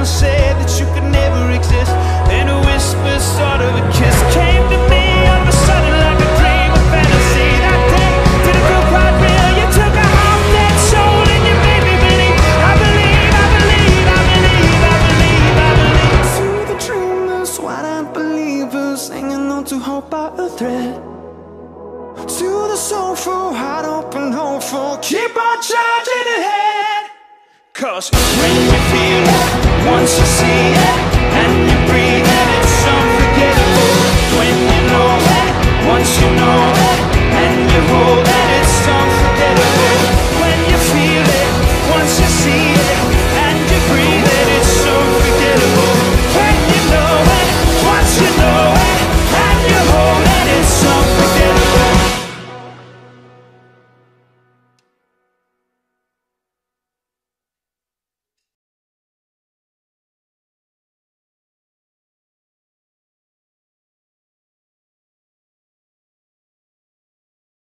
and said that you could never exist. And a whisper, sort of a kiss, came to me all of a sudden like a dream, a fantasy. That day didn't feel quite real. You took a half-dead soul and you made me believe. I believe, I believe, I believe, I believe, I believe. To the dreamers, wide-eyed believers, hanging on to hope by a thread. To the soulful, heart open, hopeful, keep on charging ahead. 'Cause when you feel it, once you see it,